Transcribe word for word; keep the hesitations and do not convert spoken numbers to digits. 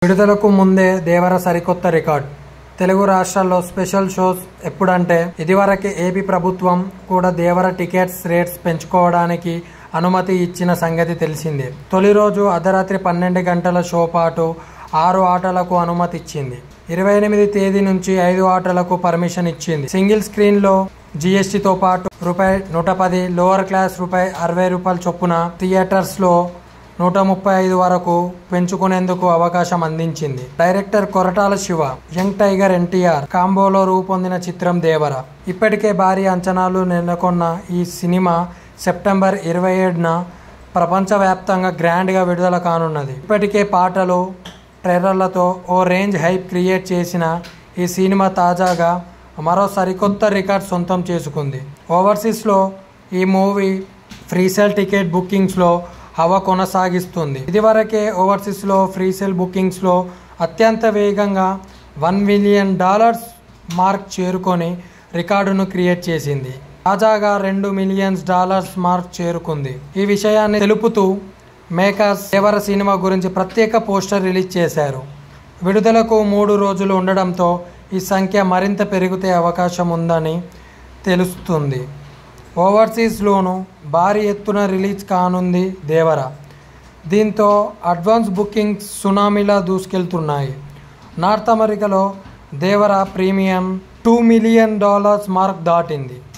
విడుదలకు ముందే దేవర సరికొత్త రికార్డ్. తెలుగు రాష్ట్రాల్లో స్పెషల్ షోస్ ఎప్పుడంటే ఇదివరకే ఏపీ ప్రభుత్వం కూడా దేవర టికెట్స్ రేట్స్ పెంచుకోవడానికి అనుమతి ఇచ్చిన సంగతి తెలిసిందే. తొలి రోజు అర్ధరాత్రి పన్నెండు గంటల షో పాటు ఆరు ఆటలకు అనుమతి ఇచ్చింది. ఇరవై ఎనిమిది తేదీ నుంచి ఐదు ఆటలకు పర్మిషన్ ఇచ్చింది. సింగిల్ స్క్రీన్లో జీఎస్టీతో పాటు రూపాయి నూట పది, లోవర్ క్లాస్ రూపాయి అరవై రూపాయల చొప్పున, థియేటర్స్లో నూట ముప్పై ఐదు వరకు పెంచుకునేందుకు అవకాశం అందించింది. Director Koratala Siva, young tiger NTR కాంబోలో రూపొందిన చిత్రం దేవర. ఇప్పటికే భారీ అంచనాలు నెలకొన్న ఈ సినిమా సెప్టెంబర్ ఇరవై ఏడున ప్రపంచవ్యాప్తంగా గ్రాండ్గా విడుదల కానున్నది. ఇప్పటికే పాటలు, ట్రైలర్లతో ఓ రేంజ్ హైప్ క్రియేట్ చేసిన ఈ సినిమా తాజాగా మరో సరికొత్త రికార్డ్ సొంతం చేసుకుంది. ఓవర్సీస్లో ఈ మూవీ ఫ్రీసేల్ టికెట్ బుకింగ్స్లో హవా కొనసాగిస్తుంది. ఇదివరకే ఓవర్సీస్లో ఫ్రీసేల్ బుకింగ్స్లో అత్యంత వేగంగా వన్ మిలియన్ డాలర్స్ మార్క్ చేరుకొని రికార్డును క్రియేట్ చేసింది. తాజాగా రెండు మిలియన్స్ డాలర్స్ మార్క్ చేరుకుంది. ఈ విషయాన్ని తెలుపుతూ మేకర్స్ దేవర సినిమా గురించి ప్రత్యేక పోస్టర్ రిలీజ్ చేశారు. విడుదలకు మూడు రోజులు ఉండడంతో ఈ సంఖ్య మరింత పెరిగితే అవకాశం ఉందని తెలుస్తుంది. ఓవర్సీస్లోనూ భారీ ఎత్తున రిలీజ్ కానుంది దేవర. దీంతో అడ్వాన్స్ బుకింగ్స్ సునామీలా దూసుకెళ్తున్నాయి. నార్త్ అమెరికాలో Devara premium two million dollars mark దాటింది.